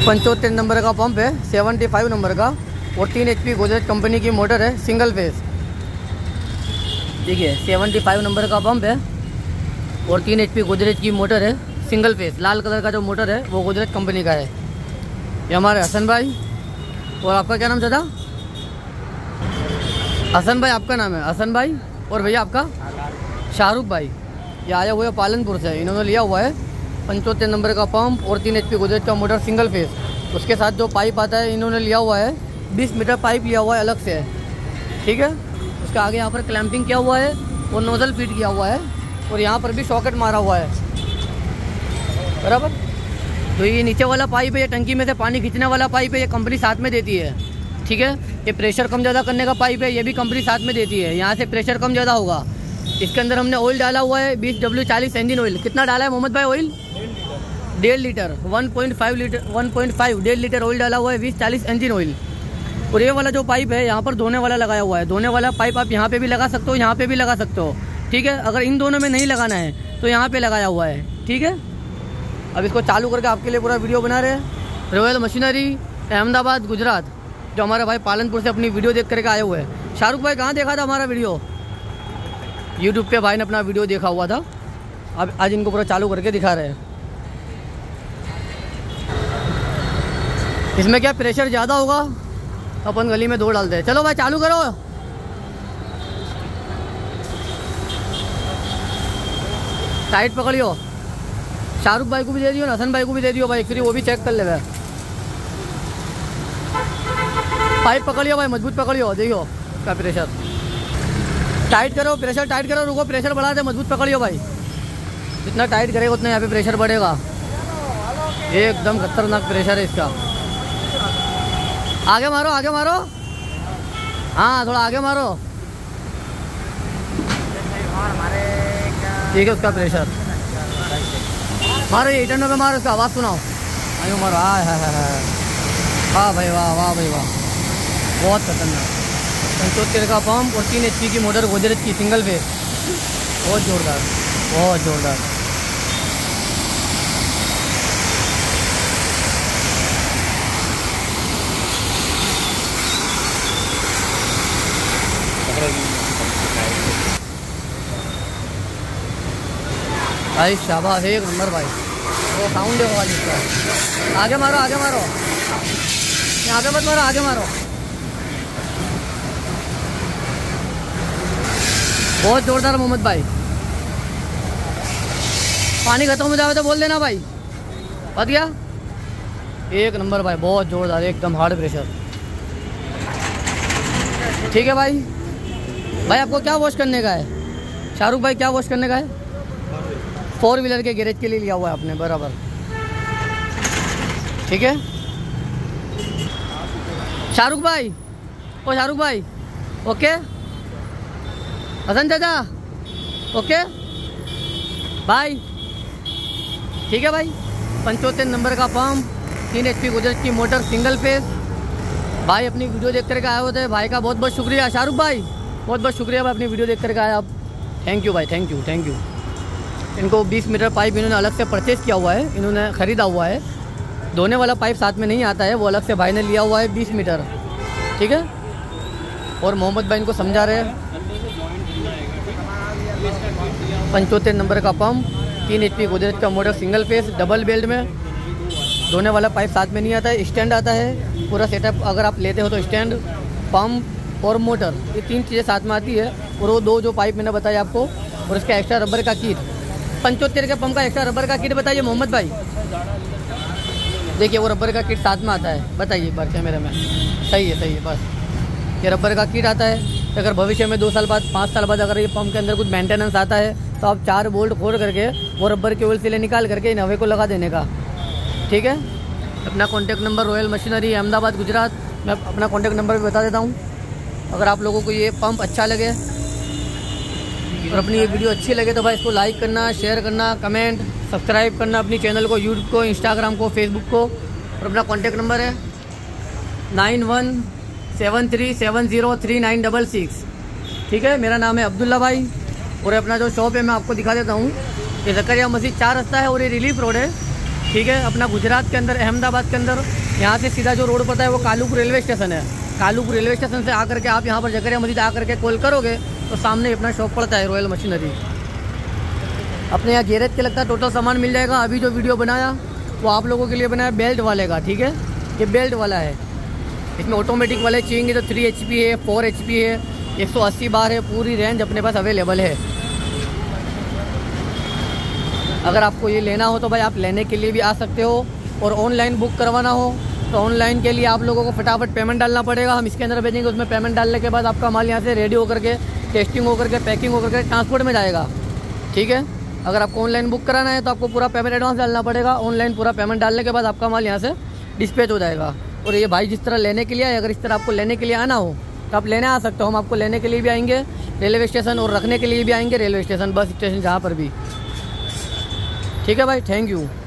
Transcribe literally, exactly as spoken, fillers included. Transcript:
पंचोत्तर number का pump है, seventy five number का, और तीन एच पी गोदरेज कंपनी की मोटर है, सिंगल फेस। देखिए सेवेंटी फाइव नंबर का पंप है और तीन एच पी गोदरेज की मोटर है, सिंगल फेस। लाल कलर का जो मोटर है वो गोदरेज कंपनी का है। ये हमारे हसन भाई। और आपका क्या नाम दादा? हसन भाई आपका नाम है, हसन भाई। और भैया आपका? शाहरुख भाई। ये आया हुआ है पालनपुर से, इन्होंने लिया हुआ है पंचोत्तर नंबर का पंप और तीन एच पी गोदरेज का मोटर, सिंगल फेस। उसके साथ जो पाइप आता है इन्होंने लिया हुआ है, बीस मीटर पाइप लिया हुआ है अलग से, ठीक है। उसका आगे यहाँ पर क्लैंपिंग किया हुआ है और नोजल फिट किया हुआ है, और यहाँ पर भी सॉकेट मारा हुआ है, बराबर। तो ये नीचे वाला पाइप है, ये टंकी में से पानी खींचने वाला पाइप है, ये कंपनी साथ में देती है, ठीक है। ये प्रेशर कम ज़्यादा करने का पाइप है, ये भी कंपनी साथ में देती है। यहाँ से प्रेशर कम ज़्यादा होगा। इसके अंदर हमने ऑयल डाला हुआ है, बीस डब्ल्यू चालीस इंजन ऑयल। कितना डाला है मोहम्मद भाई ऑयल? डेढ़ litre, one point five litre, one point five डेढ़ लीटर ऑयल डाला हुआ है, बीस चालीस इंजन ऑयल। और ये वाला जो पाइप है यहाँ पर धोने वाला लगाया हुआ है। धोने वाला पाइप आप यहाँ पे भी लगा सकते हो, यहाँ पे भी लगा सकते हो, ठीक है। अगर इन दोनों में नहीं लगाना है तो यहाँ पे लगाया हुआ है, ठीक है। अब इसको चालू करके आपके लिए पूरा वीडियो बना रहे हैं। रॉयल मशीनरी, अहमदाबाद, गुजरात, जो हमारे भाई पालनपुर से अपनी वीडियो देख करके आए हुए हैं। शाहरुख भाई कहाँ देखा था हमारा वीडियो? यूट्यूब पे भाई ने अपना वीडियो देखा हुआ था। अब आज इनको पूरा चालू करके दिखा रहे हैं। इसमें क्या प्रेशर ज़्यादा होगा तो अपन गली में दो डालते हैं। चलो भाई चालू करो। टाइट पकड़ियो। शाहरुख भाई को भी दे दियो, हसन भाई को भी दे दियो भाई, फिर वो भी चेक कर ले भाई। पाइप पकड़ियो भाई, मजबूत पकड़ियो, देखियो का प्रेशर टाइट करो, प्रेशर टाइट करो, रुको प्रेशर बढ़ा दे, मजबूत पकड़ियो भाई। जितना टाइट करेगा उतना यहाँ पे प्रेशर बढ़ेगा। एकदम खतरनाक प्रेशर है इसका। आगे मारो, आगे मारो, हाँ थोड़ा आगे मारो, ठीक है। उसका प्रेशर मारो, ये इंटरनल में मारो, उसका आवाज़ सुनाओ। आयो मारो, हाँ हाँ हाँ हाँ, वाह भाई वाह, वाह भाई वाह, बहुत खतरनाक। पंचोत्तर का पंप और तीन एच पी की मोटर, गोदरेज की, सिंगल फेस, बहुत जोरदार, बहुत जोरदार। भाई शाबाश, एक नंबर भाई। वो साउंड है वाली इसका। आगे मारो, आगे मारो, आगे मत मारो, आगे मारो। बहुत जोरदार मोहम्मद भाई। पानी खत्म हो जाए तो बोल देना भाई, बच गया। एक नंबर भाई, बहुत जोरदार, एकदम हार्ड प्रेशर, ठीक है भाई। भाई आपको क्या वॉश करने का है शाहरुख भाई? क्या वॉश करने का है? फोर व्हीलर के गैरेज के लिए लिया हुआ है आपने, बराबर, ठीक है। शाहरुख भाई, ओ शाहरुख भाई, ओके। हसन चाचा, ओके भाई, ठीक है भाई। पंचोत्तर नंबर का पंप, तीन एच पी गोदरेज की मोटर, सिंगल फेस। भाई अपनी वीडियो देख करके आए होते, भाई का बहुत बहुत शुक्रिया। शाहरुख भाई बहुत बहुत शुक्रिया भाई, अपनी वीडियो देख करके आए आप। थैंक यू भाई, थैंक यू, थैंक यू। इनको बीस मीटर पाइप इन्होंने अलग से परचेज़ किया हुआ है, इन्होंने ख़रीदा हुआ है। धोने वाला पाइप साथ में नहीं आता है, वो अलग से भाई ने लिया हुआ है, बीस मीटर, ठीक है। और मोहम्मद भाई इनको समझा रहे हैं। पंचोत्तर नंबर का पंप, तीन एच पी गोदरेज का motor, single phase, double belt में। धोने वाला पाइप साथ में नहीं आता है, स्टैंड आता है पूरा सेटअप। अगर आप लेते हो तो स्टैंड, पंप और मोटर, ये तीन चीज़ें साथ में आती है। और वो दो जो पाइप मैंने बताया आपको, और इसका एक्स्ट्रा रबर का किट। पंचोत्तर के पंप का एक्स्ट्रा रबर का किट बताइए मोहम्मद भाई। देखिए वो रबर का किट साथ में आता है, बताइए एक बार कैमरे में। सही है, सही है, बस ये रबर का किट आता है। अगर भविष्य में दो साल बाद, पाँच साल बाद अगर ये पंप के अंदर कुछ मेंटेनेंस आता है तो आप चार बोल्ट खोल करके वो रबर के ऑयल सिले निकाल करके इन हवे को लगा देने का, ठीक है। अपना contact number royal machinery, Ahmedabad, Gujarat. मैं अपना कॉन्टैक्ट नंबर भी बता देता हूँ। अगर आप लोगों को ये पंप अच्छा लगे और अपनी ये वीडियो अच्छी लगे तो भाई इसको लाइक करना, शेयर करना, कमेंट, सब्सक्राइब करना अपनी चैनल को, यूट्यूब को, इंस्टाग्राम को, फेसबुक को। और अपना कॉन्टैक्ट नंबर है nine one seven three seven zero three nine double six, ठीक है। मेरा नाम है अब्दुल्ला भाई। और अपना जो शॉप है मैं आपको दिखा देता हूँ। ये ज़करिया मस्जिद चार रास्ता है और ये रिलीफ रोड है, ठीक है। ठीक है, अपना गुजरात के अंदर, अहमदाबाद के अंदर। यहाँ से सीधा जो रोड पड़ता है वो कालूपुर रेलवे स्टेशन है। कालूपुर रेलवे स्टेशन से आकर के आप यहाँ पर जकरिया मस्जिद आकर के कॉल करोगे तो सामने अपना शॉप पड़ता है रॉयल मशीनरी। अपने यहाँ गैरेज के लगता है टोटल सामान मिल जाएगा। अभी जो वीडियो बनाया वो आप लोगों के लिए बनाया बेल्ट वाले का, ठीक है, ये बेल्ट वाला है। इसमें ऑटोमेटिक वाले चाहिए तो थ्री एच पी है, फोर एच पी है, एक सौ अस्सी बार है, पूरी रेंज अपने पास अवेलेबल है। अगर आपको ये लेना हो तो भाई आप लेने के लिए भी आ सकते हो, और ऑनलाइन बुक करवाना हो तो ऑनलाइन के लिए आप लोगों को फटाफट पेमेंट डालना पड़ेगा। हम इसके अंदर भेजेंगे, उसमें पेमेंट डालने के बाद आपका माल यहाँ से रेडी होकर के, टेस्टिंग होकर के, पैकिंग होकर के ट्रांसपोर्ट में जाएगा, ठीक है। अगर आपको ऑनलाइन बुक कराना है तो आपको पूरा पेमेंट एडवांस डालना पड़ेगा। ऑनलाइन पूरा पेमेंट डालने के बाद आपका माल यहाँ से डिस्पैच हो जाएगा। और ये भाई जिस तरह लेने के लिए आए, अगर इस तरह आपको लेने के लिए आना हो तो आप लेने आ सकते हो। हम आपको लेने के लिए भी आएंगे रेलवे स्टेशन, और रखने के लिए भी आएंगे रेलवे स्टेशन, बस स्टेशन, जहाँ पर भी, ठीक है भाई। Thank you.